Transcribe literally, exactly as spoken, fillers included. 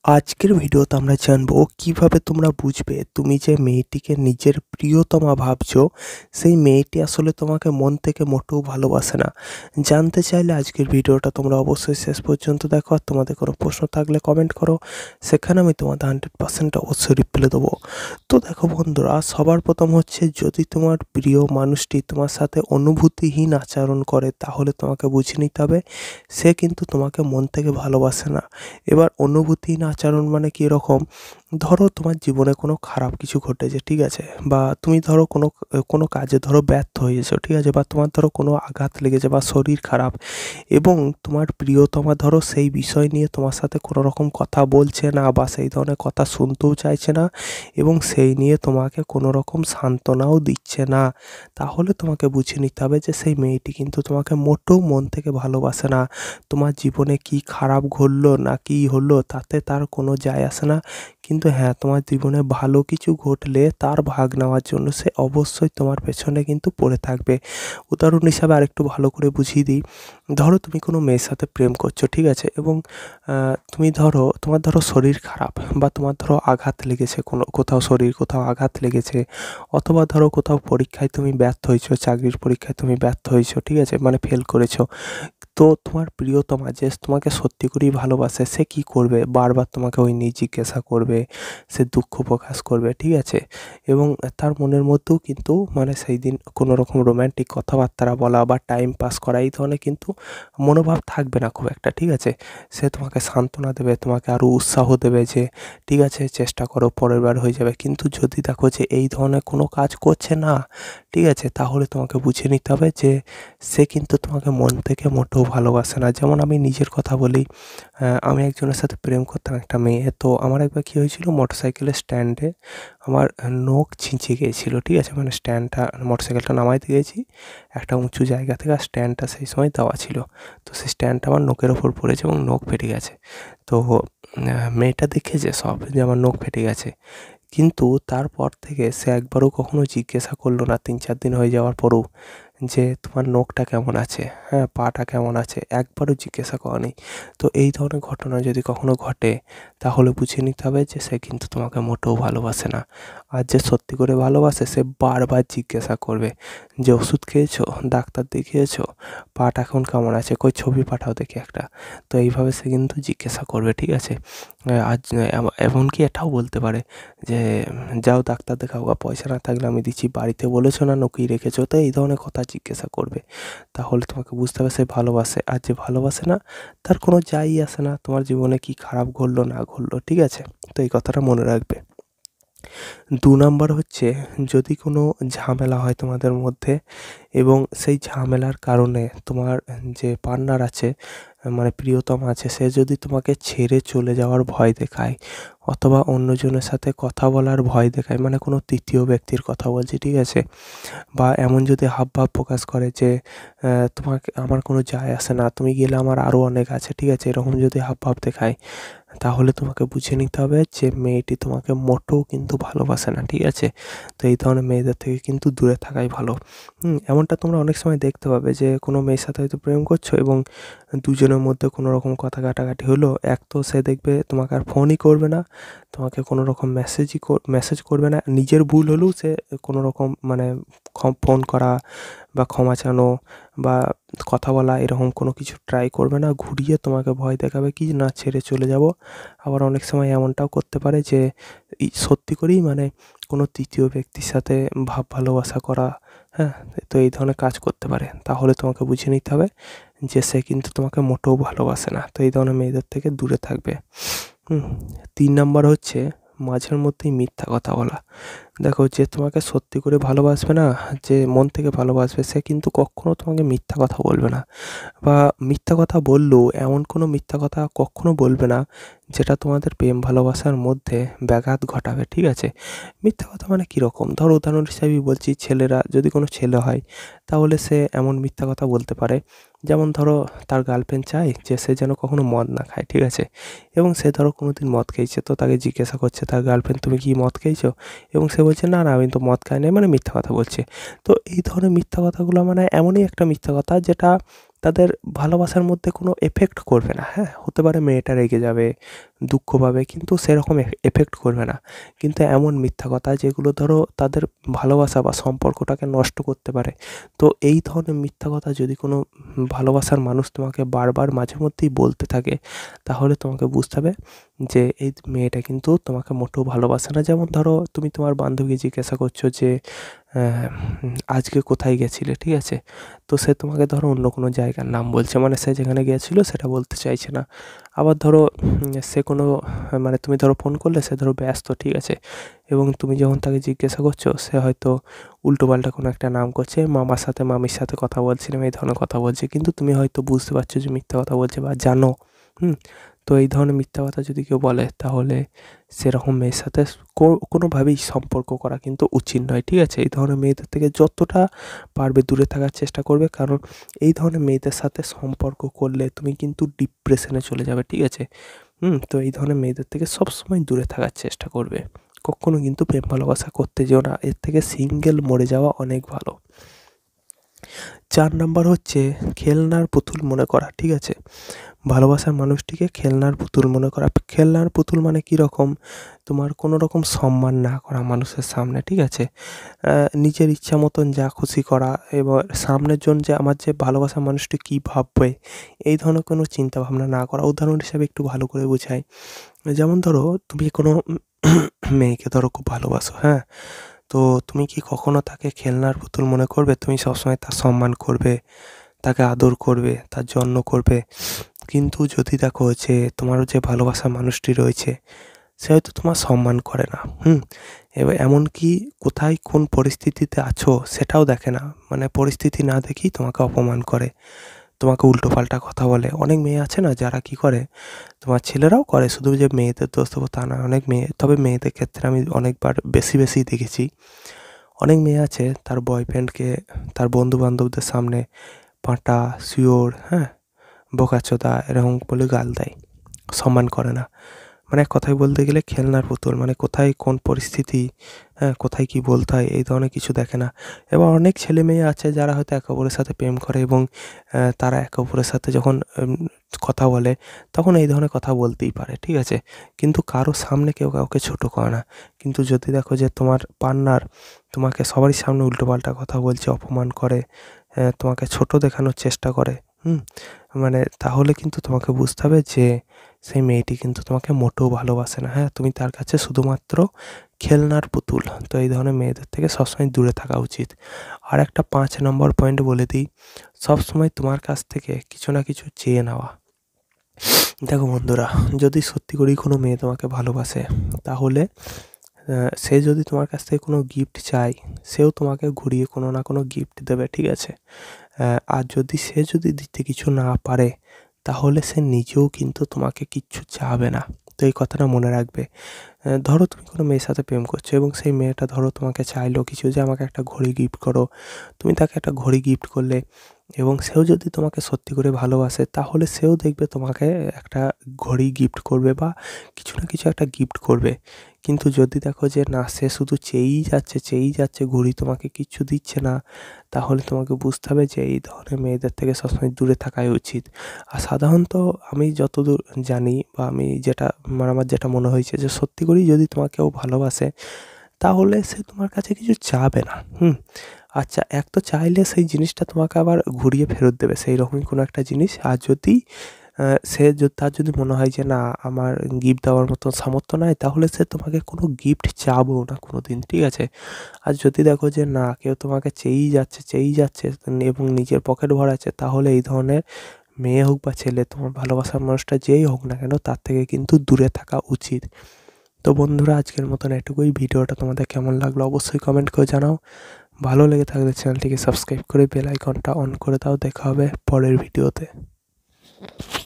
আজকের ভিডিওতে আমরা জানবো কিভাবে তোমরা বুঝবে তুমি যে মেয়েটিকে নিজের প্রিয়তমা ভাবছো সেই মেয়েটি আসলে তোমাকে মন থেকে মোটেও ভালোবাসে না। জানতে চাইলে আজকের ভিডিওটা তোমরা অবশ্যই শেষ পর্যন্ত দেখো, আর তোমাদের কোনো প্রশ্ন থাকলে কমেন্ট করো, সেখানে আমি তোমাদের হান্ড্রেড পার্সেন্ট অবশ্যই রিপ্লাই দেবো। তো দেখো বন্ধুরা, সবার প্রথম হচ্ছে যদি তোমার প্রিয় মানুষটি তোমার সাথে অনুভূতিহীন আচরণ করে তাহলে তোমাকে বুঝে নিতে হবে সে কিন্তু তোমাকে মন থেকে ভালোবাসে না। এবার অনুভূতিহীন আচরণ মানে কী রকম? ধরো তোমার জীবনে কোনো খারাপ কিছু ঘটেছে, ঠিক আছে, বা তুমি ধরো কোনো কোনো কাজে ধরো ব্যর্থ হয়েছো, ঠিক আছে, বা তোমার ধরো কোনো আঘাত লেগেছে বা শরীর খারাপ, এবং তোমার প্রিয়তমা ধরো সেই বিষয় নিয়ে তোমার সাথে কোনো রকম কথা বলছে না বা সেই ধরনের কথা শুনতেও চাইছে না, এবং সেই নিয়ে তোমাকে কোনো রকম সান্ত্বনাও দিচ্ছে না, তাহলে তোমাকে বুঝে নিতে হবে যে সেই মেয়েটি কিন্তু তোমাকে মোটেও মন থেকে ভালোবাসে না। তোমার জীবনে কী খারাপ ঘটলো না কী হলো তাতে তার কোনো যায় আসে না, কিন্তু হ্যাঁ, তোমার জীবনে ভালো কিছু ঘটলে তার ভাগ নেওয়ার জন্য সে অবশ্যই তোমার পেছনে কিন্তু পড়ে থাকবে। উদাহরণ হিসাবে আরেকটু ভালো করে বুঝিয়ে দিই। ধরো তুমি কোনো মেয়ের সাথে প্রেম করছো, ঠিক আছে, এবং তুমি ধরো তোমার ধরো শরীর খারাপ বা তোমার ধরো আঘাত লেগেছে, কোনো কোথাও শরীর কোথাও আঘাত লেগেছে, অথবা ধরো কোথাও পরীক্ষায় তুমি ব্যর্থ হয়েছো, চাকরির পরীক্ষায় তুমি ব্যর্থ হয়েছো, ঠিক আছে, মানে ফেল করেছো। তো তোমার প্রিয়তমা যে তোমাকে সত্যি করেই ভালোবাসে সে কী করবে? বারবার তোমাকে ওই নিয়ে জিজ্ঞাসা করবে, সে দুঃখ প্রকাশ করবে, ঠিক আছে, এবং তার মনের মধ্যেও কিন্তু মানে সেই দিন কোনো রকম রোম্যান্টিক কথাবার্তা বলা বা টাইম পাস করা এই ধরনের কিন্তু মনোভাব থাকবে না খুব একটা, ঠিক আছে। সে তোমাকে সান্ত্বনা দেবে, তোমাকে আরও উৎসাহ দেবে যে ঠিক আছে চেষ্টা করো, পরের বার হয়ে যাবে। কিন্তু যদি দেখো যে এই ধরনের কোনো কাজ করছে না, ঠিক আছে, তাহলে তোমাকে বুঝে নিতে হবে যে সে কিন্তু তোমাকে মন থেকে মোটেও ভালোবাসে না। যেমন আমি নিজের কথা বলি, আমি একজনের সাথে প্রেম করতাম, একটা মেয়ে। তো আমার একবার কী হয়েছিল, মোটরসাইকেলের স্ট্যান্ডে আমার নখ ছিঁচে গিয়েছিলো, ঠিক আছে, মানে স্ট্যান্ডটা মোটরসাইকেলটা নামাইতে গেছি একটা উঁচু জায়গা থেকে, আর স্ট্যান্ডটা সেই সময় দেওয়া ছিল, তো সেই স্ট্যান্ডটা আমার নখের ওপর পড়েছে এবং নখ ফেটে গেছে। তো মেয়েটা দেখেছে সব যে আমার নখ ফেটে গেছে, কিন্তু তারপর থেকে সে একবারও কখনো জিজ্ঞাসা করলো না তিন চার দিন হয়ে যাওয়ার পরেও যে তোমার নখটা কেমন আছে, হ্যাঁ, পাটা কেমন আছে, একবারও জিজ্ঞাসা করেনি। তো এই ধরনের ঘটনা যদি কখনো ঘটে তাহলে বুঝে নিতে হবে যে সে কিন্তু তোমাকে মোটেও ভালোবাসে না। আর যে সত্যি করে ভালোবাসে সে বারবার জিজ্ঞাসা করবে যে ওষুধ খেয়েছো, ডাক্তার দেখিয়েছো, পাটা এখন কেমন আছে, কই ছবি পাঠাও দেখি একটা। তো এইভাবে সে কিন্তু জিজ্ঞাসা করবে, ঠিক আছে। আজ এমনকি এটাও বলতে পারে যে যাও ডাক্তার দেখাও, বা পয়সা না থাকলে আমি দিচ্ছি, বাড়িতে বলেছো না লুকিয়ে রেখেছো, তো এই ধরনের কথা জিজ্ঞাসা করবে। তাহলে তোমাকে বুঝতে হবে সে ভালোবাসে। আর যে ভালোবাসে না তার কোনো যায়ই আসে না তোমার জীবনে কী খারাপ ঘটলো না ঘটলো, ঠিক আছে। তো এই কথাটা মনে রাখবে। দু নাম্বার হচ্ছে, যদি কোনো ঝামেলা হয় তোমাদের মধ্যে এবং সেই ঝামেলার কারণে তোমার যে পার্টনার আছে, মানে প্রিয়তমা আছে, সে যদি তোমাকে ছেড়ে চলে যাওয়ার ভয় দেখায় অথবা অন্যজনের সাথে কথা বলার ভয় দেখায়, মানে কোনো তৃতীয় ব্যক্তির কথা বলছি, ঠিক আছে, বা এমন যদি হাবভাব প্রকাশ করে যে তোমাকে আমার কোনো যায় আসে না, তুমি গেলে আমার আরও অনেক আছে, ঠিক আছে, এরকম যদি হাবভাব দেখায় তাহলে তোমাকে বুঝে নিতে হবে যে মেয়েটি তোমাকে মোটেও কিন্তু ভালোবাসে না, ঠিক আছে। তো এই ধরনের মেয়েদের থেকে কিন্তু দূরে থাকাই ভালো। হুম এমনটা তোমরা অনেক সময় দেখতে পাবে যে কোনো মেয়ের সাথে হয়তো প্রেম করছো এবং দুজনের মধ্যে কোনো রকম কথা কাটাকাটি হলো, এক তো সে দেখবে তোমাকে আর ফোনই করবে না, তোমাকে কোনো রকম মেসেজই মেসেজ করবে না, নিজের ভুল হলেও সে কোনো রকম মানে ফোন করা বা ক্ষমা চানো বা কথা বলা এরকম কোনো কিছু ট্রাই করবে না, ঘুরিয়ে তোমাকে ভয় দেখাবে কি না ছেড়ে চলে যাব। আবার অনেক সময় এমনটাও করতে পারে যে সত্যি করেই মানে কোনো তৃতীয় ব্যক্তির সাথে ভাব ভালোবাসা করা, হ্যাঁ, তো এই ধরনের কাজ করতে পারে। তাহলে তোমাকে বুঝে নিতে হবে যে সে কিন্তু তোমাকে মোটেও ভালোবাসে না। তো এই ধরনের মেয়েদের থেকে দূরে থাকবে। হুম তিন নাম্বার হচ্ছে মাঝের মধ্যেই মিথ্যা কথা বলা। দেখো, যে তোমাকে সত্যি করে ভালোবাসবে না, যে মন থেকে ভালোবাসবে, সে কিন্তু কখনও তোমাকে মিথ্যা কথা বলবে না, বা মিথ্যা কথা বললেও এমন কোনো মিথ্যা কথা কখনও বলবে না যেটা তোমাদের প্রেম ভালোবাসার মধ্যে ব্যাঘাত ঘটাবে, ঠিক আছে। মিথ্যা কথা মানে কীরকম? ধরো উদাহরণ হিসাবেই বলছি, ছেলেরা যদি কোনো ছেলে হয় তাহলে সে এমন মিথ্যা কথা বলতে পারে, যেমন ধরো তার গার্লফ্রেন্ড চায় যে সে যেন কখনো মদ না খায়, ঠিক আছে, এবং সে ধরো কোনো দিন মদ খেয়েছে, তো তাকে জিজ্ঞাসা করছে তার গার্লফ্রেন্ড তুমি কি মদ খেয়েছো, এবং সে বলছে না না আমি তো মদ খাই নাই, মানে মিথ্যা কথা বলছে। তো এই ধরনের মিথ্যা কথাগুলো মানে এমনই একটা মিথ্যা কথা যেটা তাদের ভালোবাসার মধ্যে কোনো এফেক্ট করবে না। হ্যাঁ, হতে পারে মেয়েটা রেগে যাবে, দুঃখ পাবে, কিন্তু সেরকম এ এফেক্ট করবে না। কিন্তু এমন মিথ্যা কথা যেগুলো ধরো তাদের ভালোবাসা বা সম্পর্কটাকে নষ্ট করতে পারে। তো এই ধরনের মিথ্যা কথা যদি কোনো ভালোবাসার মানুষ তোমাকে বারবার মাঝে মধ্যেই বলতে থাকে, তাহলে তোমাকে বুঝতে হবে যে এই মেয়েটা কিন্তু তোমাকে মোটেও ভালোবাসে না। যেমন ধরো তুমি তোমার বান্ধবীকে জিজ্ঞাসা করছো যে আহ, আজকে কোথায় গেছিলে, ঠিক আছে? তো সে তোমাকে ধরো অন্য কোনো জায়গার নাম বলছে, মানে সে যেখানে গিয়েছিল সেটা বলতে চাইছে না। আবার ধরো উম, সে কোনো মানে তুমি ধরো ফোন করলে সে ধরো ব্যস্ত, ঠিক আছে? এবং তুমি যখন তাকে জিজ্ঞাসা করছো সে হয়তো উল্টোপাল্টা কোনো একটা নাম করছে, মামার সাথে মামির সাথে কথা বলছিলাম এই ধরনের কথা বলছে, কিন্তু তুমি হয়তো বুঝতে পারছো যে মিথ্যা কথা বলছে বা জানো। হুম তো এই ধরনের মিথ্যা কথা যদি কেউ বলে, তাহলে সেরকম মেয়ের সাথে কো- কোনোভাবেই সম্পর্ক করা কিন্তু উচিত নয়, ঠিক আছে? এই ধরনের মেয়েদের থেকে যতটা পারবে দূরে থাকার চেষ্টা করবে, কারণ এই ধরনের মেয়েদের সাথে সম্পর্ক করলে তুমি কিন্তু ডিপ্রেশনে চলে যাবে, ঠিক আছে? হুম তো এই ধরনের মেয়েদের থেকে সবসময় দূরে থাকার চেষ্টা করবে। কখনো কিন্তু প্রেম ভালোবাসা করতে যেও না, এর থেকে সিঙ্গেল মরে যাওয়া অনেক ভালো। চার নাম্বার হচ্ছে খেলনার পুতুল মনে করা, ঠিক আছে? ভালোবাসার মানুষটিকে খেলনার পুতুল মনে করা। খেলনার পুতুল মানে কীরকম? তোমার কোনো রকম সম্মান না করা মানুষের সামনে, ঠিক আছে? আহ, নিজের ইচ্ছা মতন যা খুশি করা, এবং সামনের জন যে আমার যে ভালোবাসার মানুষটি কী ভাববে, এই ধরনের কোনো চিন্তা ভাবনা না করা। উদাহরণ হিসাবে একটু ভালো করে বোঝাই। যেমন ধরো তুমি কোনো মেয়েকে ধরো খুব ভালোবাসো, হ্যাঁ? তো তুমি কি কখনো তাকে খেলনার পুতুল মনে করবে? তুমি সবসময় তার সম্মান করবে, তাকে আদর করবে, তার যত্ন করবে। কিন্তু যদি দেখো যে তোমার যে ভালোবাসার মানুষটি রয়েছে সে হয়তো তোমার সম্মান করে না, হুম এবার এমনকি কোথায় কোন পরিস্থিতিতে আছো সেটাও দেখে না, মানে পরিস্থিতি না দেখেই তোমাকে অপমান করে, তোমাকে উল্টোপাল্টা কথা বলে। অনেক মেয়ে আছে না যারা কি করে, তোমার ছেলেরাও করে, শুধু যে মেয়েদের দোষ দেবো তা না, অনেক মেয়ে, তবে মেয়েদের ক্ষেত্রে আমি অনেকবার বেশি বেশি দেখেছি। অনেক মেয়ে আছে তার বয়ফ্রেন্ডকে তার বন্ধু বান্ধবদের সামনে পাঁটা, শিওর, হ্যাঁ, বোকাচোদা এরকম বলে গাল দেয়, সম্মান করে না। মানে এক কথায় বলতে গেলে খেলনার পুতুল, মানে কোথায় কোন পরিস্থিতি, হ্যাঁ, কোথায় কী বলতে হয় এই ধরনের কিছু দেখে না। এবার অনেক ছেলে মেয়ে আছে যারা হয়তো একে অপরের সাথে প্রেম করে, এবং আহ, তারা একে অপরের সাথে যখন উম, কথা বলে তখন এই ধরনের কথা বলতেই পারে, ঠিক আছে? কিন্তু কারো সামনে কেউ কাউকে ছোটো করে না। কিন্তু যদি দেখো যে তোমার পার্টনার তোমাকে সবারই সামনে উল্টোপাল্টা কথা বলছে, অপমান করে, আহ, তোমাকে ছোট দেখানোর চেষ্টা করে, হুম মানে তাহলে কিন্তু তোমাকে বুঝতে হবে যে সেই মেয়েটি কিন্তু তোমাকে মোটেও ভালোবাসে না। হ্যাঁ, তুমি তার কাছে শুধুমাত্র খেলনার পুতুল। তো এই ধরনের মেয়েদের থেকে সবসময় দূরে থাকা উচিত। আর একটা পাঁচ নম্বর পয়েন্ট বলে দিই, সবসময় তোমার কাছ থেকে কিছু না কিছু চেয়ে নেওয়া। দেখো বন্ধুরা, যদি সত্যি করেই কোনো মেয়ে তোমাকে ভালোবাসে, তাহলে আহ, সে যদি তোমার কাছ থেকে কোনো গিফট চায়, সেও তোমাকে ঘুরিয়ে কোনো না কোনো গিফট দেবে, ঠিক আছে? আহ, আর যদি সে যদি দিতে কিছু না পারে, তাহলে সে নিজেও কিন্তু তোমাকে কিচ্ছু চাবে না। তো এই কথাটা মনে রাখবে। আহ, ধরো তুমি কোনো মেয়ের সাথে প্রেম করছো, এবং সেই মেয়েটা ধরো তোমাকে চাইলো কিছু, যে আমাকে একটা ঘড়ি গিফট করো। তুমি তাকে একটা ঘড়ি গিফট করলে, এবং সেও যদি তোমাকে সত্যি করে ভালোবাসে, তাহলে সেও দেখবে তোমাকে একটা ঘড়ি গিফট করবে বা কিছু না কিছু একটা গিফট করবে। কিন্তু যদি দেখো যে না, সে শুধু চেয়েই যাচ্ছে চেয়েই যাচ্ছে, ঘড়ি তোমাকে কিচ্ছু দিচ্ছে না, তাহলে তোমাকে বুঝতে হবে যে এই ধরনের মেয়েদের থেকে সবসময় দূরে থাকাই উচিত। আর সাধারণত আমি যতদূর জানি বা আমি যেটা, মানে আমার যেটা মনে হয়েছে, যে সত্যি করেই যদি তোমাকে কেউ ভালোবাসে, তাহলে সে তোমার কাছে কিছু চাবে না। হুম আচ্ছা, এক তো চাইলে সেই জিনিসটা তোমাকে আবার ঘুরিয়ে ফেরত দেবে, সেই রকমই কোনো একটা জিনিস। আর যদি আহ, সে য- তার যদি মনে হয় যে না, আমার গিফট দেওয়ার মতো সামর্থ্য নাই, তাহলে সে তোমাকে কোনো গিফট চাবেও না কোনো দিন, ঠিক আছে? আর যদি দেখো যে না, কেউ তোমাকে চেয়েই যাচ্ছে চেয়েই যাচ্ছে এবং নিজের পকেট ভরাচ্ছে, তাহলে এই ধরনের মেয়ে হোক বা ছেলে, তোমার ভালোবাসার মানুষটা যেই হোক না কেন, তার থেকে কিন্তু দূরে থাকা উচিত। তো বন্ধুরা, আজকের মতন এটুকুই। ভিডিওটা তোমাদের কেমন লাগলো অবশ্যই কমেন্ট করে জানাও। ভালো লেগে থাকলে চ্যানেলটিকে সাবস্ক্রাইব করে বেল আইকনটা অন করে দাও। দেখা হবে পরের ভিডিওতে।